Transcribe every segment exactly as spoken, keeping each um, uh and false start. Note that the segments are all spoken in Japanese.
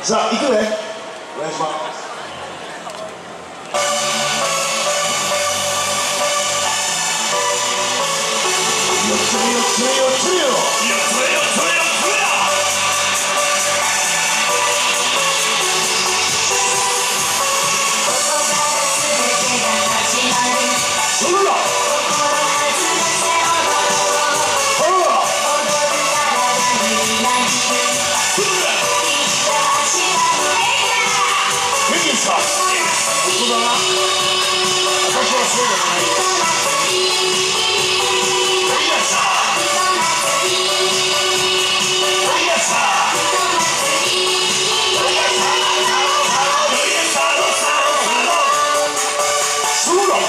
さあ行くね、お願いします。よっつ目よっつ目よっつ目よよっつ目よっつ目よっつ目だ。それださあ、本当だな。私はそうじゃない。いやさいやさそうだ。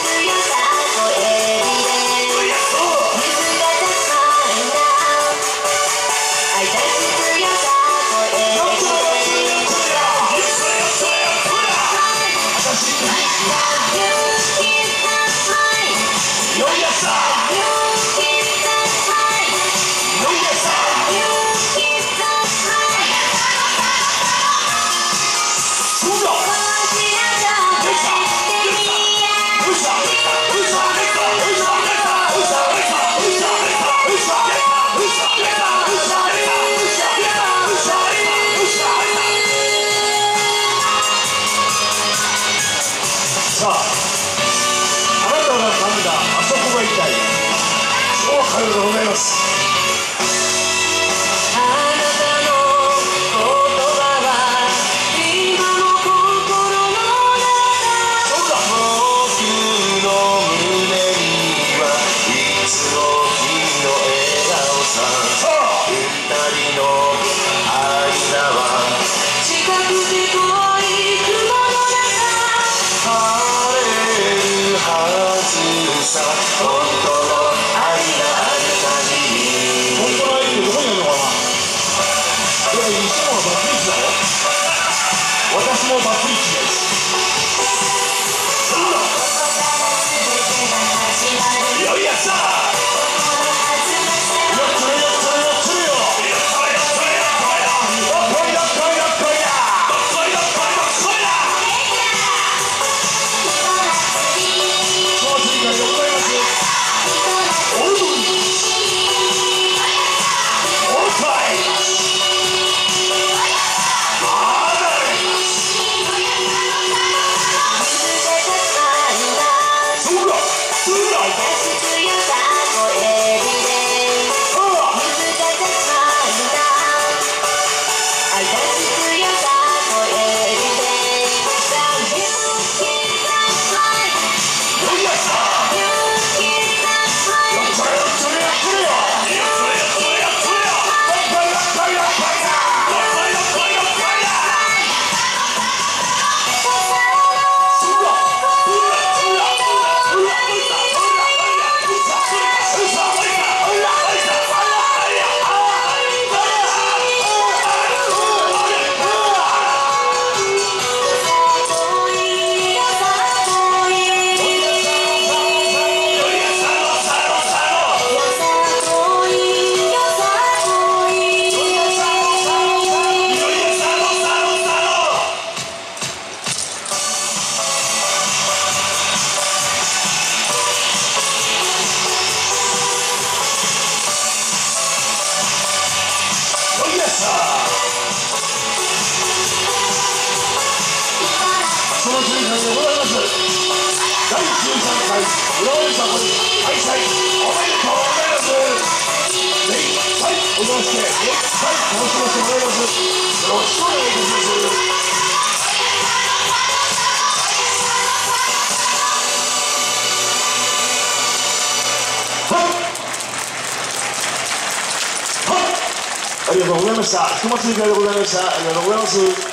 さあ、あなたが噛んだあそこが痛い。そうかようでございます。あなたの言葉は今も心の中。そうだ。僕の胸にはいつも君の笑顔さ。さあ、二人の間は近くて遠い雲の中。本当の愛がある限り。本当の愛ってどこにあるのかな。これ西野はバツイチだよ。私もバツイチです。よいやつだ。その瞬間でございます。だいじゅうさんかい浦和サモリ開催おめでとうございます。ぜひはいお邪魔してはい楽しませてもらいます。よろしくお願いいたします。ありがとうございました。ひとまつり会でございました。ありがとうございます。